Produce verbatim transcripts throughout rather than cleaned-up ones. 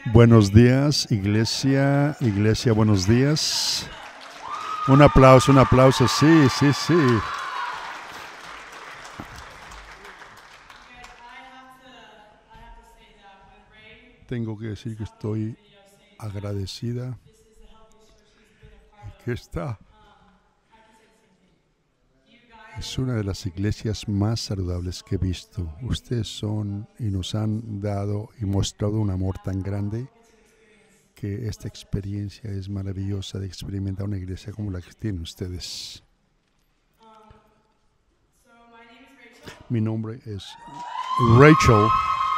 Buenos días, iglesia, iglesia, buenos días. Un aplauso, un aplauso, sí, sí, sí. Tengo que decir que estoy agradecida y que esta es una de las iglesias más saludables que he visto. Ustedes son y nos han dado y mostrado un amor tan grande que esta experiencia es maravillosa de experimentar una iglesia como la que tienen ustedes. Mi nombre es Rachel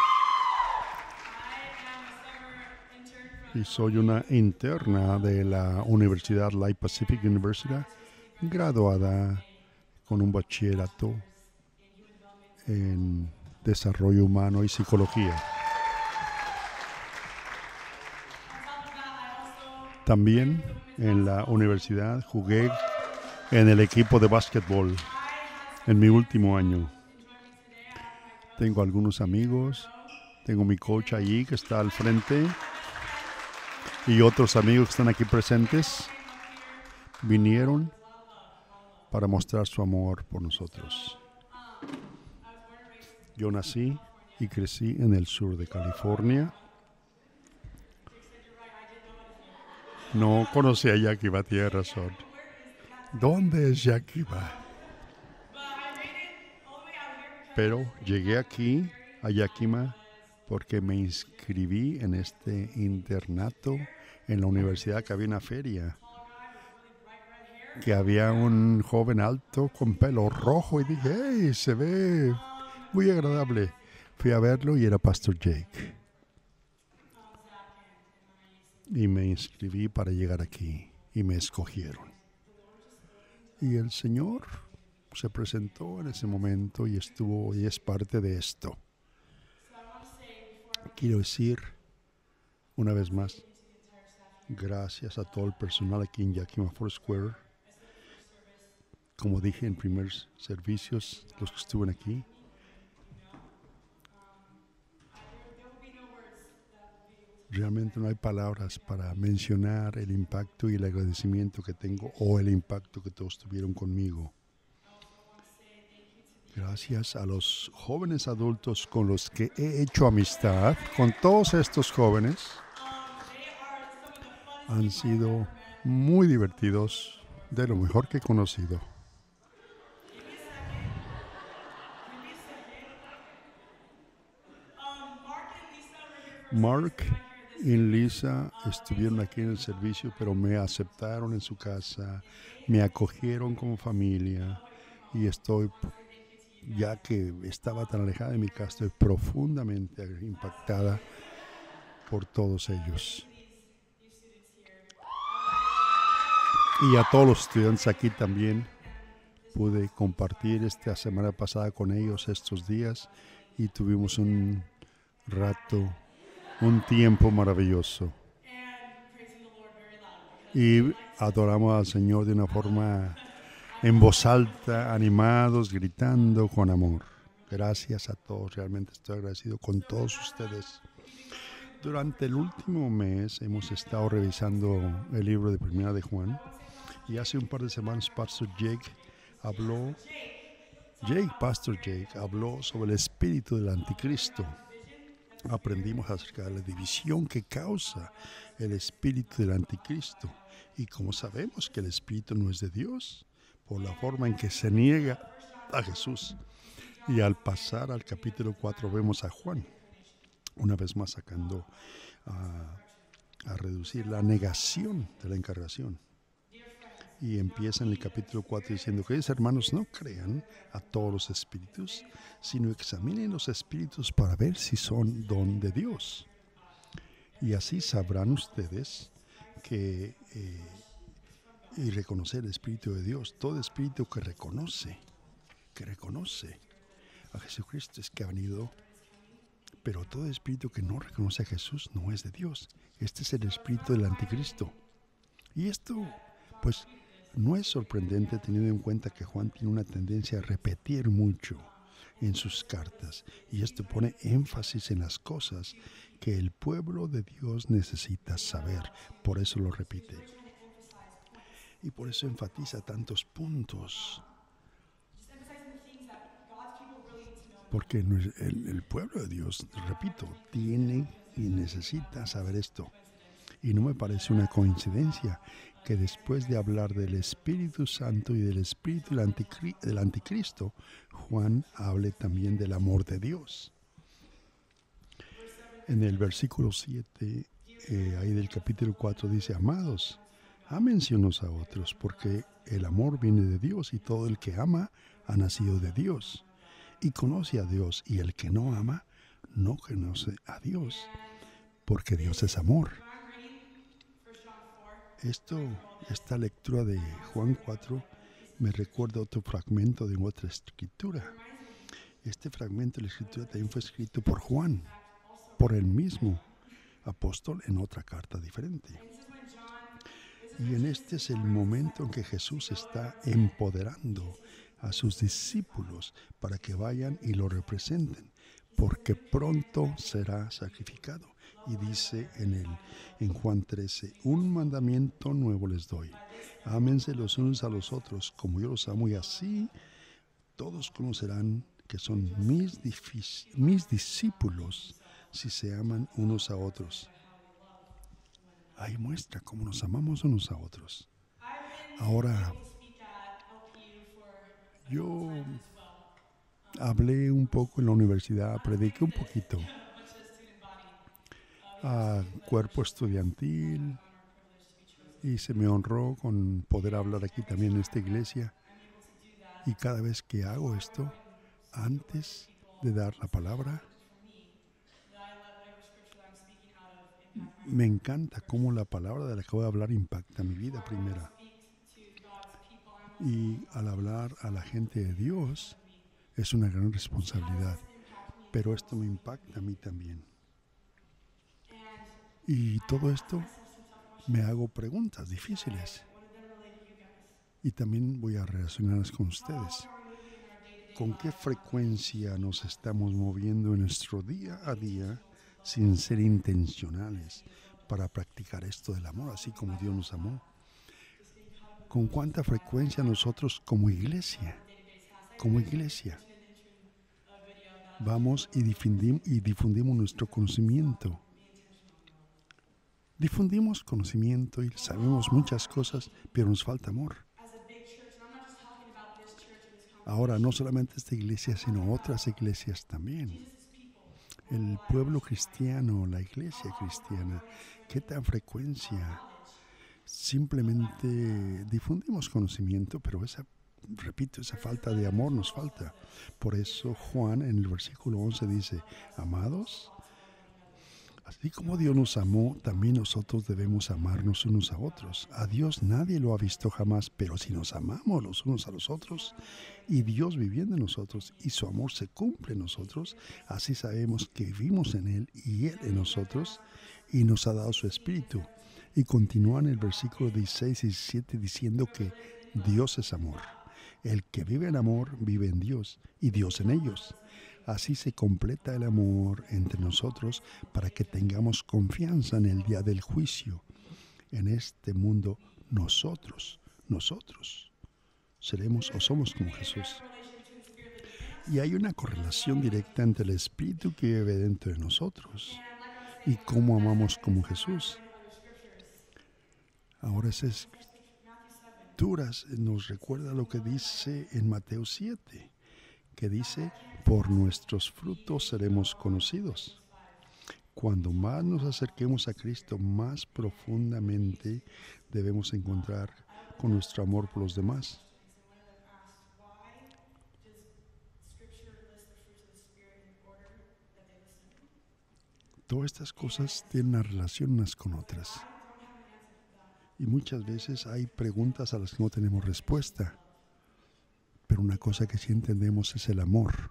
y soy una interna de la Universidad Light Pacific University, graduada con un bachillerato en desarrollo humano y psicología. También en la universidad jugué en el equipo de básquetbol en mi último año. Tengo algunos amigos, tengo mi coach allí que está al frente y otros amigos que están aquí presentes. Vinieron para mostrar su amor por nosotros. Yo nací y crecí en el sur de California. No conocía a Yakima, tiene razón. ¿Dónde es Yakima? Pero llegué aquí, a Yakima, porque me inscribí en este internato en la universidad, que había una feria, que había un joven alto con pelo rojo y dije, hey, se ve muy agradable. Fui a verlo y era Pastor Jake. Y me inscribí para llegar aquí y me escogieron. Y el Señor se presentó en ese momento y estuvo y es parte de esto. Quiero decir una vez más, gracias a todo el personal aquí en Yakima Foursquare. Como dije en primeros servicios, los que estuvieron aquí. Realmente no hay palabras para mencionar el impacto y el agradecimiento que tengo o el impacto que todos tuvieron conmigo. Gracias a los jóvenes adultos con los que he hecho amistad, con todos estos jóvenes, han sido muy divertidos, de lo mejor que he conocido. Mark y Lisa estuvieron aquí en el servicio, pero me aceptaron en su casa, me acogieron como familia y estoy, ya que estaba tan alejada de mi casa, estoy profundamente impactada por todos ellos. Y a todos los estudiantes aquí también pude compartir esta semana pasada con ellos estos días y tuvimos un rato, un tiempo maravilloso. Y adoramos al Señor de una forma en voz alta, animados, gritando con amor. Gracias a todos, realmente estoy agradecido con todos ustedes. Durante el último mes hemos estado revisando el libro de Primera de Juan y hace un par de semanas Pastor Jake habló, Jake, Pastor Jake habló sobre el espíritu del anticristo. Aprendimos acerca de la división que causa el espíritu del anticristo y como sabemos que el espíritu no es de Dios por la forma en que se niega a Jesús. Y al pasar al capítulo cuatro vemos a Juan una vez más sacando a, a reducir la negación de la encarnación. Y empieza en el capítulo cuatro diciendo que ellos, hermanos, no crean a todos los espíritus, sino examinen los espíritus para ver si son don de Dios. Y así sabrán ustedes que eh, y reconocer el espíritu de Dios. Todo espíritu que reconoce, que reconoce a Jesucristo es que ha venido, pero todo espíritu que no reconoce a Jesús no es de Dios. Este es el espíritu del anticristo. Y esto, pues, no es sorprendente teniendo en cuenta que Juan tiene una tendencia a repetir mucho en sus cartas. Y esto pone énfasis en las cosas que el pueblo de Dios necesita saber. Por eso lo repite. Y por eso enfatiza tantos puntos. Porque el, el pueblo de Dios, repito, tiene y necesita saber esto. Y no me parece una coincidencia que después de hablar del Espíritu Santo y del Espíritu del, anticri- del Anticristo, Juan hable también del amor de Dios. En el versículo siete, eh, ahí del capítulo cuatro, dice: amados, ámense unos a otros, porque el amor viene de Dios, y todo el que ama ha nacido de Dios y conoce a Dios, y el que no ama no conoce a Dios, porque Dios es amor. Esto, esta lectura de Juan cuatro me recuerda otro fragmento de otra escritura. Este fragmento de la escritura también fue escrito por Juan, por el mismo apóstol, en otra carta diferente. Y en este es el momento en que Jesús está empoderando a sus discípulos para que vayan y lo representen, porque pronto será sacrificado. Y dice en, el, en Juan trece, un mandamiento nuevo les doy: ámense los unos a los otros como yo los amo, y así todos conocerán que son mis, difis, mis discípulos si se aman unos a otros. Ahí muestra cómo nos amamos unos a otros. Ahora, yo hablé un poco en la universidad, prediqué un poquito a cuerpo estudiantil y se me honró con poder hablar aquí también en esta iglesia. Y cada vez que hago esto, antes de dar la palabra, me encanta cómo la palabra de la que voy a hablar impacta mi vida primera. Y al hablar a la gente de Dios es una gran responsabilidad, pero esto me impacta a mí también. Y todo esto me hago preguntas difíciles y también voy a relacionarlas con ustedes. ¿Con qué frecuencia nos estamos moviendo en nuestro día a día sin ser intencionales para practicar esto del amor, así como Dios nos amó? ¿Con cuánta frecuencia nosotros como iglesia, como iglesia, vamos y difundimos, y difundimos nuestro conocimiento? Difundimos conocimiento y sabemos muchas cosas, pero nos falta amor. Ahora, no solamente esta iglesia, sino otras iglesias también. El pueblo cristiano, la iglesia cristiana, ¿qué tan frecuencia? Simplemente difundimos conocimiento, pero esa, repito, esa falta de amor nos falta. Por eso Juan en el versículo once dice: amados, así como Dios nos amó, también nosotros debemos amarnos unos a otros. A Dios nadie lo ha visto jamás, pero si nos amamos los unos a los otros, y Dios viviendo en nosotros, y su amor se cumple en nosotros, así sabemos que vivimos en Él y Él en nosotros, y nos ha dado su Espíritu. Y continúa en el versículo dieciséis y diecisiete diciendo que Dios es amor. El que vive en amor vive en Dios, y Dios en ellos. Así se completa el amor entre nosotros para que tengamos confianza en el día del juicio. En este mundo nosotros, nosotros seremos o somos como Jesús. Y hay una correlación directa entre el Espíritu que vive dentro de nosotros y cómo amamos como Jesús. Ahora esas escrituras nos recuerda lo que dice en Mateo siete, que dice: por nuestros frutos seremos conocidos. Cuando más nos acerquemos a Cristo, más profundamente debemos encontrar con nuestro amor por los demás. Todas estas cosas tienen una relación unas con otras. Y muchas veces hay preguntas a las que no tenemos respuesta. Pero una cosa que sí entendemos es el amor.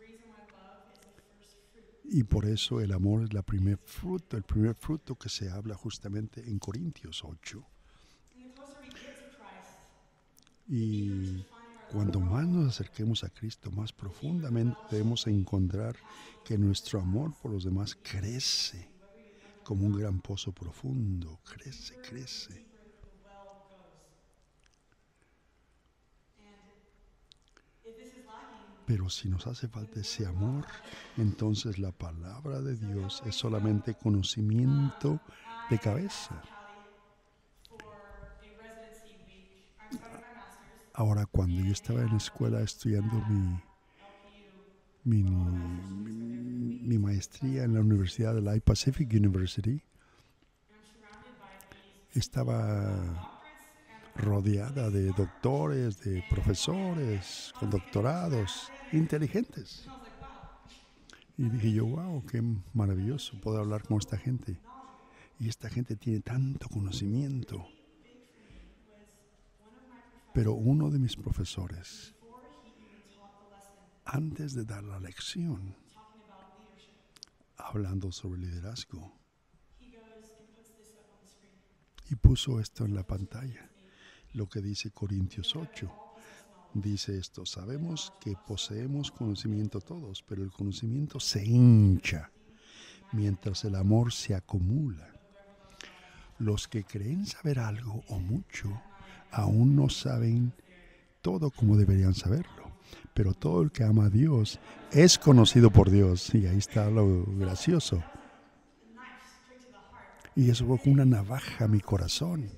Y por eso el amor es la primer fruto, el primer fruto que se habla justamente en Corintios ocho. Y Cuando más nos acerquemos a Cristo, más profundamente debemos encontrar que nuestro amor por los demás crece como un gran pozo profundo, crece, crece. Pero si nos hace falta ese amor, entonces la palabra de Dios es solamente conocimiento de cabeza. Ahora, cuando yo estaba en la escuela estudiando mi, mi, mi, mi maestría en la Universidad de la I-Pacific University, estaba rodeada de doctores, de profesores con doctorados inteligentes. Y dije yo, wow, qué maravilloso poder hablar con esta gente. Y esta gente tiene tanto conocimiento. Pero uno de mis profesores, antes de dar la lección, hablando sobre liderazgo, y puso esto en la pantalla, lo que dice Corintios ocho. Dice esto: sabemos que poseemos conocimiento todos, pero el conocimiento se hincha mientras el amor se acumula. Los que creen saber algo o mucho aún no saben todo como deberían saberlo, pero todo el que ama a Dios es conocido por Dios. Y ahí está lo gracioso. Y eso fue como una navaja a mi corazón.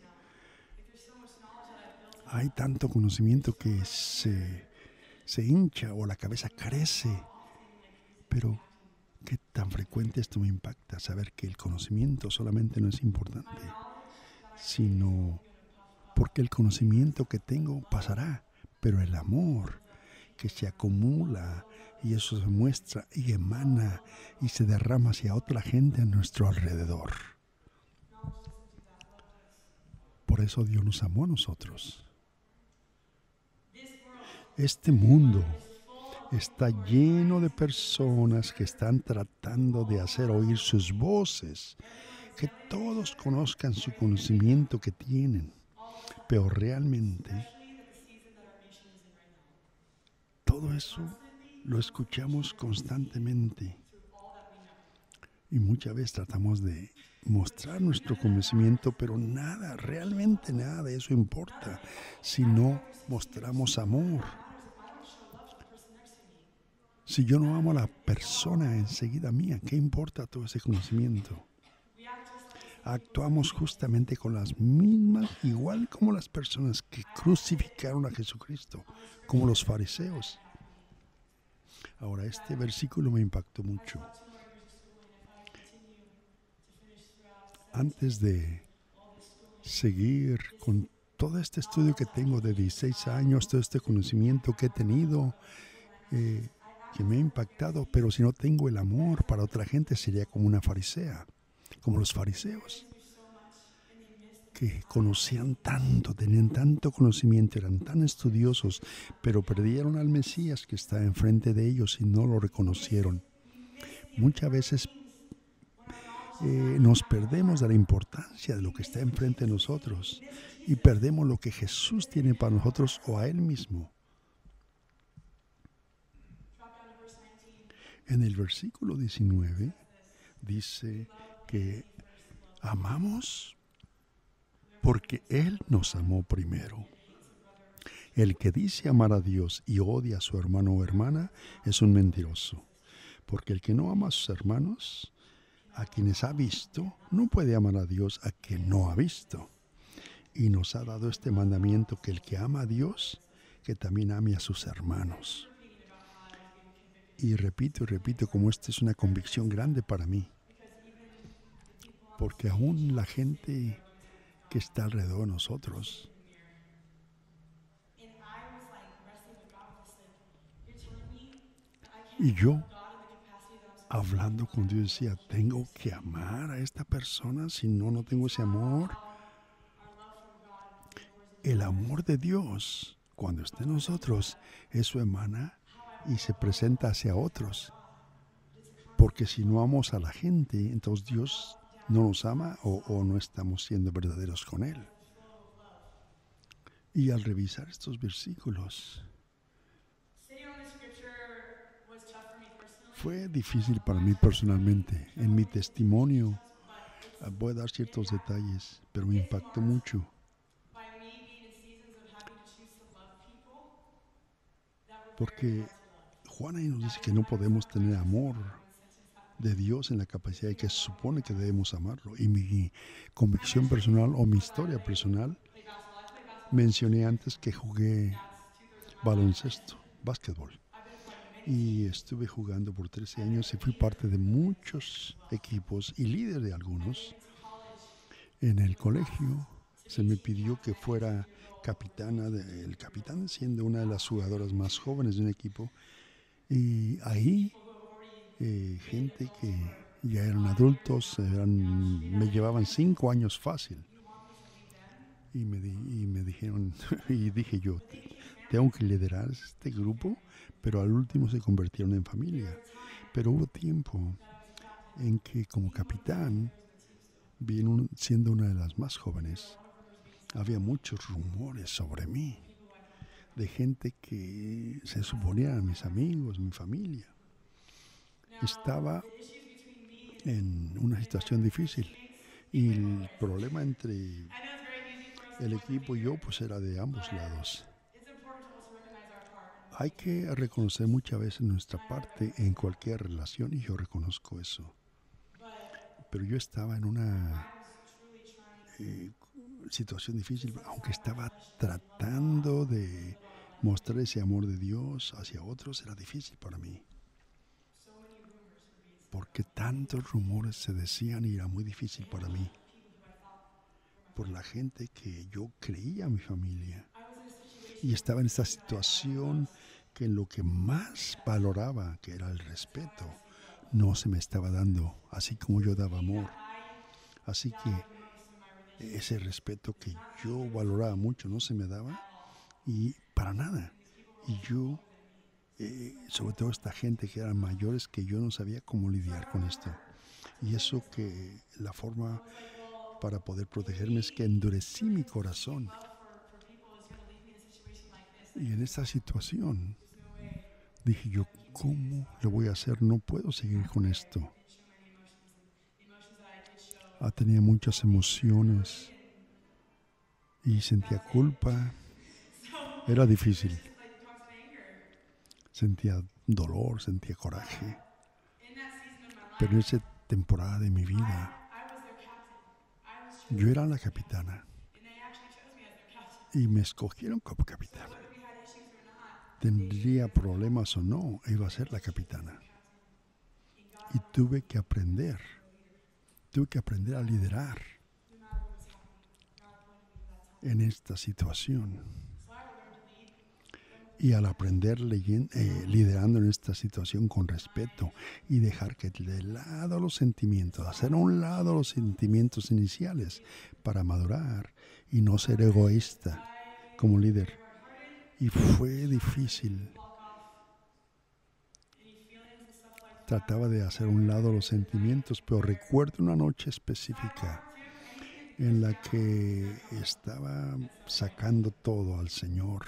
Hay tanto conocimiento que se, se hincha o la cabeza crece. Pero qué tan frecuente esto me impacta, saber que el conocimiento solamente no es importante, sino porque el conocimiento que tengo pasará, pero el amor que se acumula y eso se muestra y emana y se derrama hacia otra gente a nuestro alrededor. Por eso Dios nos amó a nosotros. Este mundo está lleno de personas que están tratando de hacer oír sus voces, que todos conozcan su conocimiento que tienen, pero realmente todo eso lo escuchamos constantemente y muchas veces tratamos de mostrar nuestro conocimiento, pero nada, realmente nada de eso importa si no mostramos amor. Si yo no amo a la persona enseguida mía, ¿qué importa todo ese conocimiento? Actuamos justamente con las mismas, igual como las personas que crucificaron a Jesucristo, como los fariseos. Ahora, este versículo me impactó mucho. Antes de seguir con todo este estudio que tengo de dieciséis años, todo este conocimiento que he tenido, eh, que me ha impactado, pero si no tengo el amor para otra gente sería como una farisea, como los fariseos, que conocían tanto, tenían tanto conocimiento, eran tan estudiosos, pero perdieron al Mesías que está enfrente de ellos y no lo reconocieron. Muchas veces eh, nos perdemos de la importancia de lo que está enfrente de nosotros y perdemos lo que Jesús tiene para nosotros o a Él mismo. En el versículo diecinueve dice que amamos porque Él nos amó primero. El que dice amar a Dios y odia a su hermano o hermana es un mentiroso, porque el que no ama a sus hermanos, a quienes ha visto, no puede amar a Dios a quien no ha visto. Y nos ha dado este mandamiento, que el que ama a Dios, que también ame a sus hermanos. Y repito y repito, como esta es una convicción grande para mí, porque aún la gente que está alrededor de nosotros, y yo hablando con Dios decía, tengo que amar a esta persona, si no, no tengo ese amor. El amor de Dios, cuando está en nosotros, eso emana y se presenta hacia otros. Porque si no amamos a la gente, entonces Dios no nos ama o, o no estamos siendo verdaderos con Él. Y al revisar estos versículos, fue difícil para mí personalmente. En mi testimonio uh, voy a dar ciertos detalles, pero me impactó mucho. Porque Juan ahí nos dice que no podemos tener amor de Dios en la capacidad que se supone que debemos amarlo. Y mi convicción personal o mi historia personal, mencioné antes que jugué baloncesto, básquetbol. Y estuve jugando por trece años y fui parte de muchos equipos y líder de algunos. En el colegio se me pidió que fuera capitana, de, el capitán siendo una de las jugadoras más jóvenes de un equipo. Y ahí eh, gente que ya eran adultos, eran, me llevaban cinco años fácil. Y me, di, y me dijeron, y dije yo, tengo que liderar este grupo, pero al último se convirtieron en familia. Pero hubo tiempo en que como capitán, bien siendo una de las más jóvenes, había muchos rumores sobre mí, de gente que se suponía mis amigos, mi familia. Estaba en una situación difícil y el problema entre el equipo y yo pues era de ambos lados. Hay que reconocer muchas veces nuestra parte en cualquier relación y yo reconozco eso. Pero yo estaba en una eh, situación difícil, aunque estaba tratando de mostrar ese amor de Dios hacia otros, era difícil para mí. Porque tantos rumores se decían y era muy difícil para mí. Por la gente que yo creía mi familia. Y estaba en esta situación que en lo que más valoraba, que era el respeto, no se me estaba dando, así como yo daba amor. Así que ese respeto que yo valoraba mucho no se me daba y para nada. Y yo, eh, sobre todo esta gente que eran mayores, que yo no sabía cómo lidiar con esto. Y eso que la forma para poder protegerme es que endurecí mi corazón. Y en esta situación dije yo, ¿cómo lo voy a hacer? No puedo seguir con esto. Ah, tenía muchas emociones y sentía culpa. Era difícil. Sentía dolor, sentía coraje. Pero en esa temporada de mi vida, yo era la capitana y me escogieron como capitana. Tendría problemas o no, iba a ser la capitana. Y tuve que aprender, tuve que aprender a liderar en esta situación. Y al aprender leyendo, eh, liderando en esta situación con respeto y dejar que de lado los sentimientos, hacer a un lado los sentimientos iniciales para madurar y no ser egoísta como líder. Y fue difícil. Trataba de hacer a un lado los sentimientos, pero recuerdo una noche específica en la que estaba sacando todo al Señor.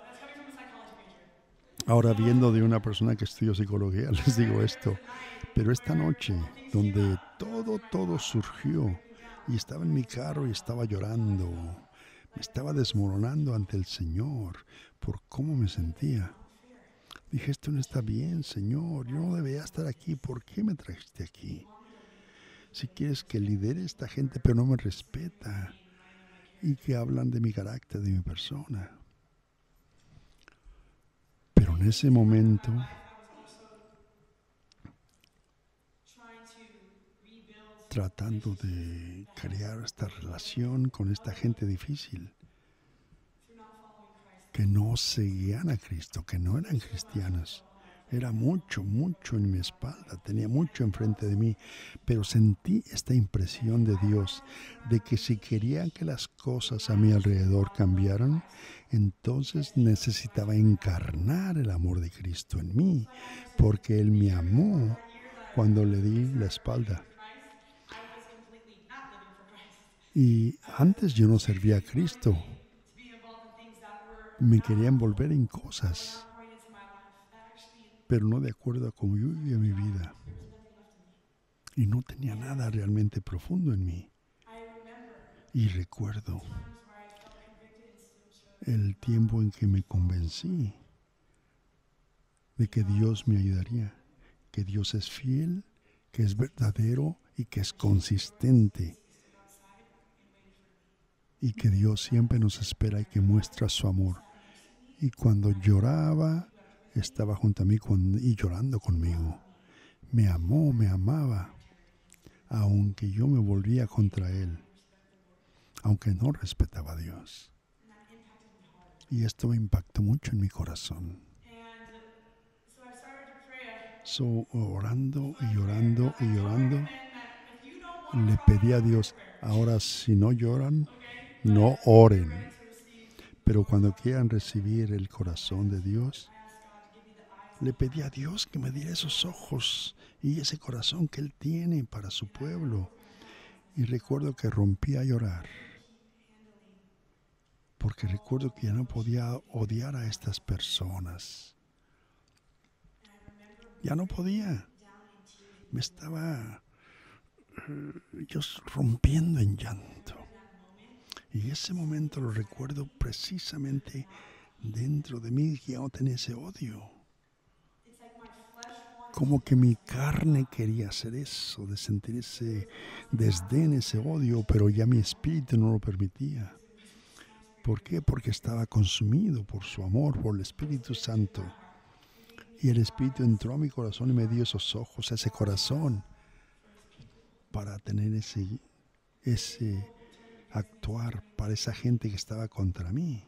Ahora, viendo de una persona que estudió psicología, les digo esto, pero esta noche, donde todo, todo surgió, y estaba en mi carro y estaba llorando, me estaba desmoronando ante el Señor por cómo me sentía. Dije, esto no está bien, Señor, yo no debería estar aquí, ¿por qué me trajiste aquí? Si quieres que lidere esta gente, pero no me respeta, y que hablan de mi carácter, de mi persona. Pero en ese momento, tratando de crear esta relación con esta gente difícil, que no seguían a Cristo, que no eran cristianas. Era mucho, mucho en mi espalda, tenía mucho enfrente de mí, pero sentí esta impresión de Dios, de que si quería que las cosas a mi alrededor cambiaran, entonces necesitaba encarnar el amor de Cristo en mí, porque Él me amó cuando le di la espalda. Y antes yo no servía a Cristo, me quería envolver en cosas pero no de acuerdo a cómo yo vivía mi vida. Y no tenía nada realmente profundo en mí. Y recuerdo el tiempo en que me convencí de que Dios me ayudaría, que Dios es fiel, que es verdadero y que es consistente. Y que Dios siempre nos espera y que muestra su amor. Y cuando lloraba, estaba junto a mí con, y llorando conmigo. Me amó, me amaba, aunque yo me volvía contra Él, aunque no respetaba a Dios. Y esto me impactó mucho en mi corazón. So, orando y orando y orando, le pedí a Dios, ahora si no lloran, no oren. Pero cuando quieran recibir el corazón de Dios, le pedí a Dios que me diera esos ojos y ese corazón que Él tiene para su pueblo. Y recuerdo que rompí a llorar, porque recuerdo que ya no podía odiar a estas personas. Ya no podía. Me estaba uh, yo rompiendo en llanto. Y ese momento lo recuerdo precisamente dentro de mí, que ya no tenía ese odio. Como que mi carne quería hacer eso, de sentir ese desdén, ese odio, pero ya mi espíritu no lo permitía. ¿Por qué? Porque estaba consumido por su amor, por el Espíritu Santo. Y el Espíritu entró a mi corazón y me dio esos ojos, ese corazón, para tener ese, ese actuar para esa gente que estaba contra mí.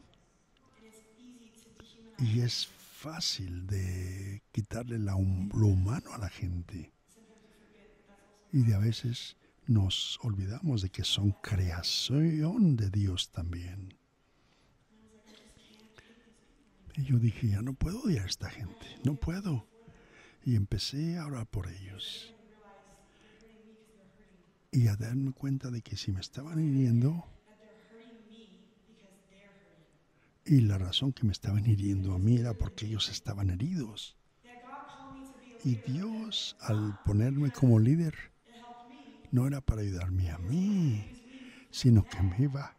Y es fácil de quitarle la, lo humano a la gente. Y de a veces nos olvidamos de que son creación de Dios también. Y yo dije, ya no puedo odiar a esta gente, no puedo. Y empecé a orar por ellos. Y a darme cuenta de que si me estaban hiriendo, y la razón que me estaban hiriendo a mí era porque ellos estaban heridos. Y Dios, al ponerme como líder, no era para ayudarme a mí, sino que me iba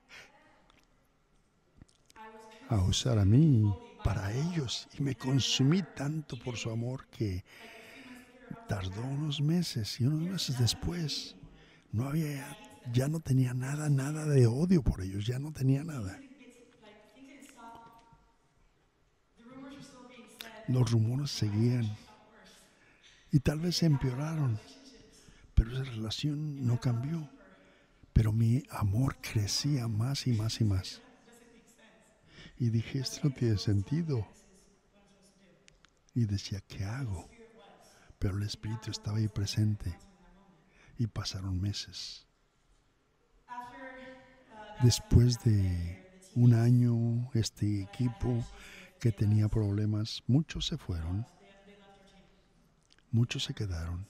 a usar a mí para ellos. Y me consumí tanto por su amor que tardó unos meses, y unos meses después no había, ya no tenía nada, nada de odio por ellos, ya no tenía nada. Los rumores seguían y tal vez empeoraron, pero esa relación no cambió. Pero mi amor crecía más y más y más. Y dije, esto no tiene sentido. Y decía, ¿qué hago? Pero el Espíritu estaba ahí presente. Y pasaron meses. Después de un año, este equipo que tenía problemas, muchos se fueron. Muchos se quedaron.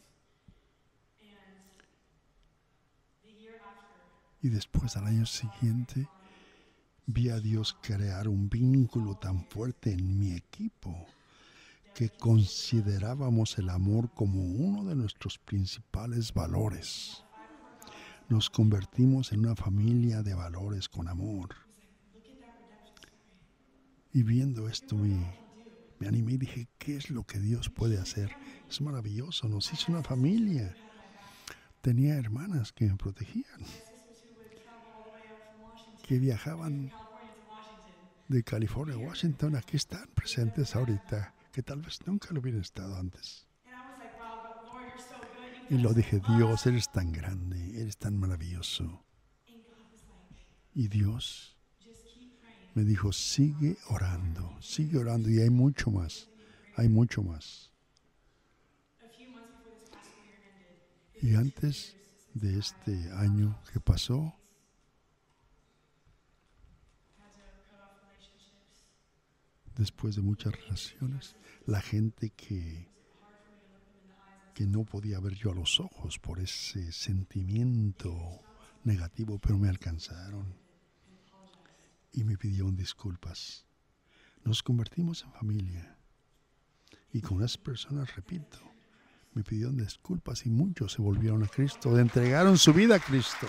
Y después, al año siguiente, vi a Dios crear un vínculo tan fuerte en mi equipo que considerábamos el amor como uno de nuestros principales valores. Nos convertimos en una familia de valores con amor. Y viendo esto me, me animé y dije, ¿qué es lo que Dios puede hacer? Es maravilloso, nos hizo una familia. Tenía hermanas que me protegían, que viajaban de California a Washington, aquí están presentes ahorita, que tal vez nunca lo hubieran estado antes. Y lo dije, Dios, eres tan grande, eres tan maravilloso. Y Dios me dijo, sigue orando, sigue orando, y hay mucho más, hay mucho más. Y antes de este año que pasó, después de muchas relaciones, la gente que, que no podía ver yo a los ojos por ese sentimiento negativo, pero me alcanzaron y me pidieron disculpas. Nos convertimos en familia Y con las personas, repito, me pidieron disculpas y muchos se volvieron a Cristo, entregaron su vida a Cristo.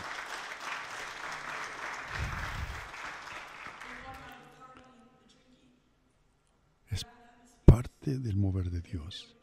Es parte del mover de Dios.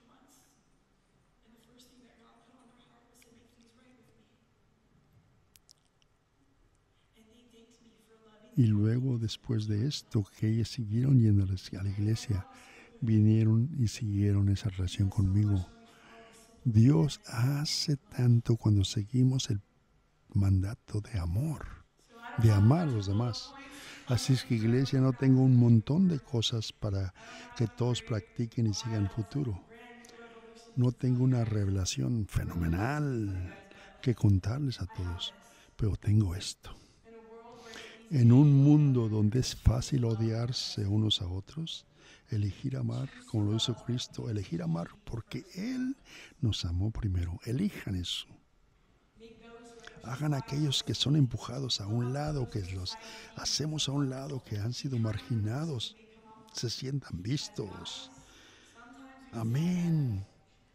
Y luego, después de esto, que ellos siguieron yendo a la iglesia, vinieron y siguieron esa relación conmigo. Dios hace tanto cuando seguimos el mandato de amor, de amar a los demás. Así es que, iglesia, no tengo un montón de cosas para que todos practiquen y sigan el futuro. No tengo una revelación fenomenal que contarles a todos, pero tengo esto. En un mundo donde es fácil odiarse unos a otros, elegir amar, como lo hizo Cristo, elegir amar porque Él nos amó primero. Elijan eso. Hagan aquellos que son empujados a un lado, que los hacemos a un lado, que han sido marginados, se sientan vistos. Amén.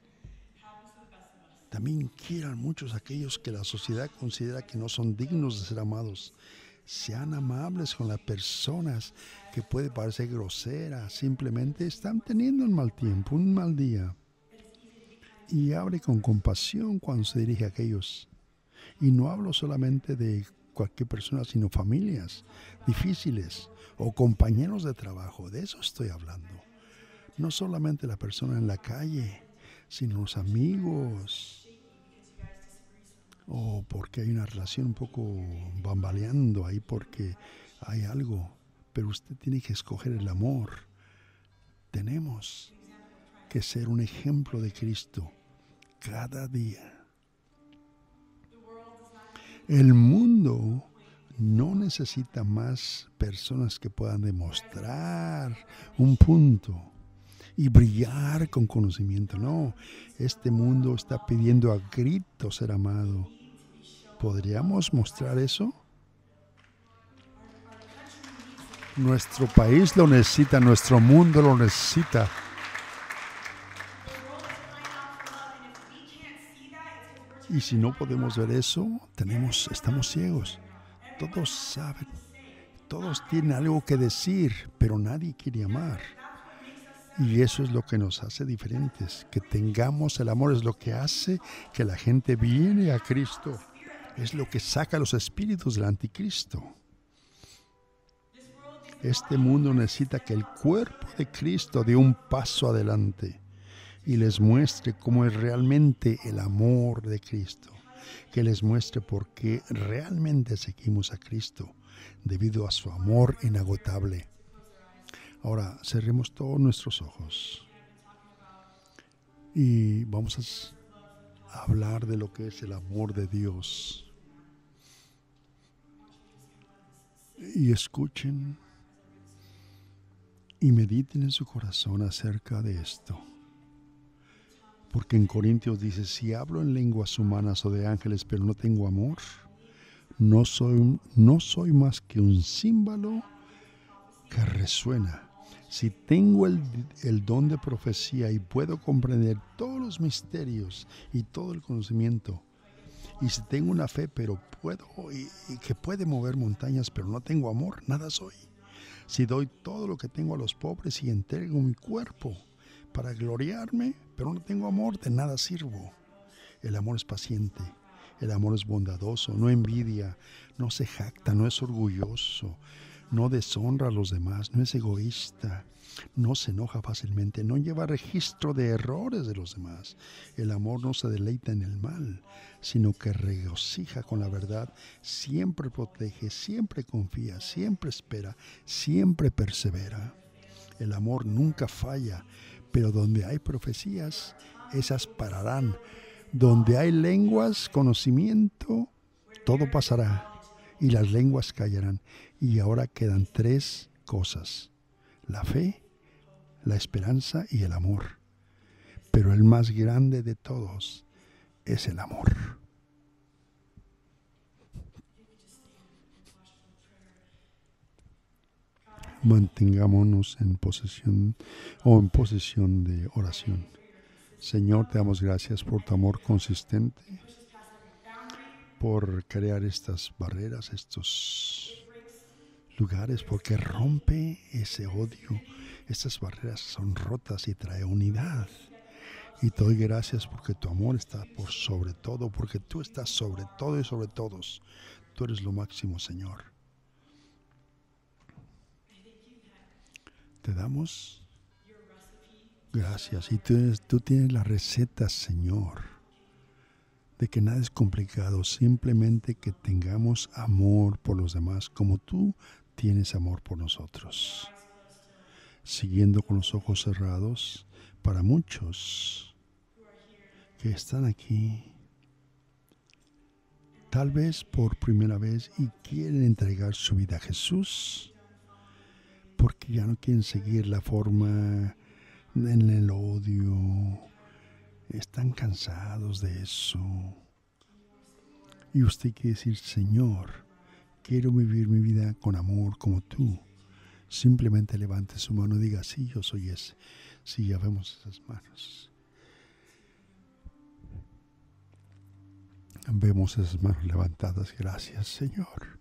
También quieran muchos aquellos que la sociedad considera que no son dignos de ser amados. Sean amables con las personas que puede parecer grosera, simplemente están teniendo un mal tiempo, un mal día. Y hable con compasión cuando se dirige a aquellos. Y no hablo solamente de cualquier persona, sino familias difíciles o compañeros de trabajo. De eso estoy hablando. No solamente la persona en la calle, sino los amigos. O porque hay una relación un poco bambaleando ahí porque hay algo. Pero usted tiene que escoger el amor. Tenemos que ser un ejemplo de Cristo cada día. El mundo no necesita más personas que puedan demostrar un punto y brillar con conocimiento. No, este mundo está pidiendo a gritos ser amado. ¿Podríamos mostrar eso? Nuestro país lo necesita, nuestro mundo lo necesita. Y si no podemos ver eso, tenemos, estamos ciegos. Todos saben, todos tienen algo que decir, pero nadie quiere amar. Y eso es lo que nos hace diferentes. Que tengamos el amor es lo que hace que la gente viene a Cristo. Es lo que saca a los espíritus del anticristo. Este mundo necesita que el cuerpo de Cristo dé un paso adelante y les muestre cómo es realmente el amor de Cristo. Que les muestre por qué realmente seguimos a Cristo debido a su amor inagotable. Ahora, cerremos todos nuestros ojos y vamos a hablar de lo que es el amor de Dios. Y escuchen y mediten en su corazón acerca de esto. Porque en Corintios dice, si hablo en lenguas humanas o de ángeles, pero no tengo amor, no soy, no soy más que un címbalo que resuena. Si tengo el, el don de profecía y puedo comprender todos los misterios y todo el conocimiento, y si tengo una fe, pero puedo y, y que puede mover montañas, pero no tengo amor, nada soy. Si doy todo lo que tengo a los pobres y entrego mi cuerpo para gloriarme, pero no tengo amor, de nada sirvo. El amor es paciente, el amor es bondadoso, no envidia, no se jacta, no es orgulloso, no deshonra a los demás, no es egoísta, no se enoja fácilmente, no lleva registro de errores de los demás. El amor no se deleita en el mal, sino que regocija con la verdad, siempre protege, siempre confía, siempre espera, siempre persevera. El amor nunca falla, pero donde hay profecías, esas pararán. Donde hay lenguas, conocimiento, todo pasará y las lenguas callarán. Y ahora quedan tres cosas: la fe, la esperanza y el amor. Pero el más grande de todos es el amor. mantengámonos en posesión o en posesión de oración. Señor, te damos gracias por tu amor consistente, por crear estas barreras, estos lugares, porque rompe ese odio. Estas barreras son rotas y trae unidad. Y te doy gracias porque tu amor está por sobre todo, porque tú estás sobre todo y sobre todos. Tú eres lo máximo, Señor. Te damos gracias. Y tú, eres, tú tienes la receta, Señor, de que nada es complicado, simplemente que tengamos amor por los demás como tú tienes amor por nosotros. Siguiendo con los ojos cerrados, para muchos que están aquí, tal vez por primera vez y quieren entregar su vida a Jesús, porque ya no quieren seguir la forma en el odio, están cansados de eso. Y usted quiere decir, Señor, quiero vivir mi vida con amor como tú. Simplemente levante su mano y diga, sí, yo soy ese. Sí, ya vemos esas manos. Vemos esas manos levantadas. Gracias, Señor.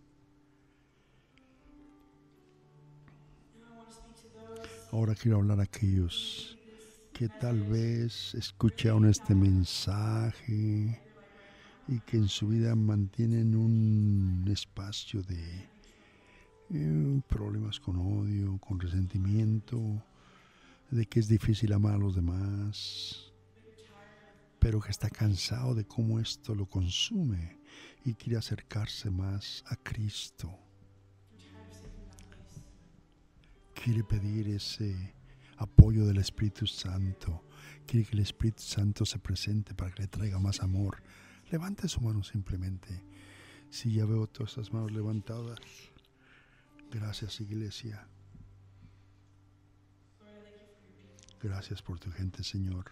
Ahora quiero hablar a aquellos que tal vez escucharon este mensaje y que en su vida mantienen un espacio de eh, problemas con odio, con resentimiento, de que es difícil amar a los demás, pero que está cansado de cómo esto lo consume y quiere acercarse más a Cristo. Quiere pedir ese apoyo del Espíritu Santo. Quiere que el Espíritu Santo se presente para que le traiga más amor. Levante su mano simplemente. Si ya veo todas esas manos levantadas. Gracias, iglesia. Gracias por tu gente, Señor.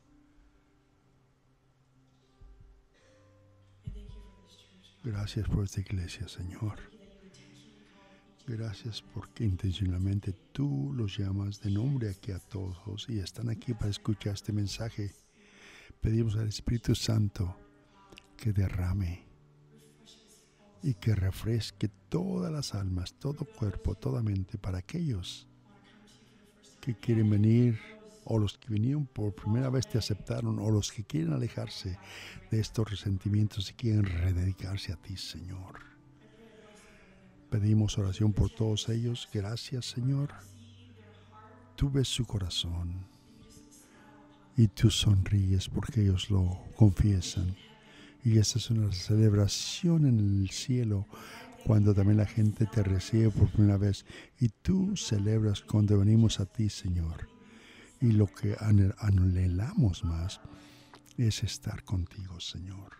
Gracias por esta iglesia, Señor. Gracias porque intencionalmente tú los llamas de nombre aquí a todos y están aquí para escuchar este mensaje. Pedimos al Espíritu Santo que derrame y que refresque todas las almas, todo cuerpo, toda mente para aquellos que quieren venir o los que vinieron por primera vez te aceptaron o los que quieren alejarse de estos resentimientos y quieren rededicarse a ti, Señor. Pedimos oración por todos ellos. Gracias, Señor. Tú ves su corazón y tú sonríes porque ellos lo confiesan. Y esta es una celebración en el cielo cuando también la gente te recibe por primera vez y tú celebras cuando venimos a ti, Señor. Y lo que anhelamos más es estar contigo, Señor.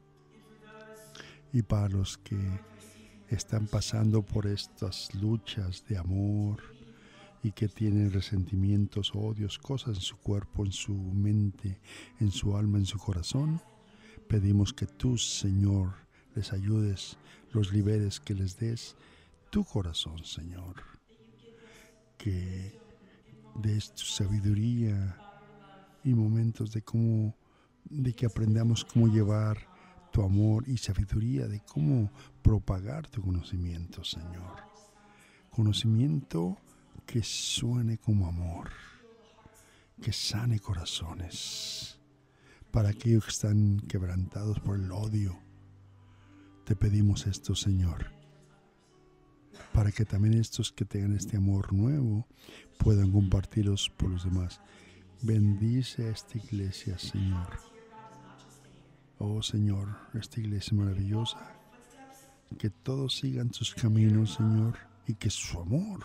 Y para los que están pasando por estas luchas de amor y que tienen resentimientos, odios, cosas en su cuerpo, en su mente, en su alma, en su corazón, pedimos que tú, Señor, les ayudes, los liberes, que les des tu corazón, Señor. Que des tu sabiduría y momentos de cómo, de que aprendamos cómo llevar tu amor y sabiduría, de cómo propagar tu conocimiento, Señor. Conocimiento que suene como amor, que sane corazones. Para aquellos que están quebrantados por el odio, te pedimos esto, Señor. Para que también estos que tengan este amor nuevo puedan compartirlos por los demás. Bendice a esta iglesia, Señor. Oh, Señor, esta iglesia maravillosa. Que todos sigan sus caminos, Señor, y que su amor,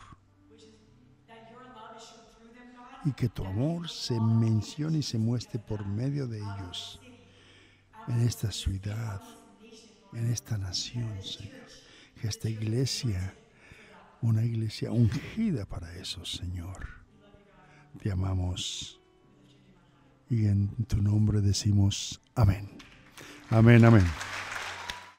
y que tu amor se mencione y se muestre por medio de ellos, en esta ciudad, en esta nación, Señor. Que esta iglesia, una iglesia ungida para eso, Señor. Te amamos y en tu nombre decimos amén. Amén, amén.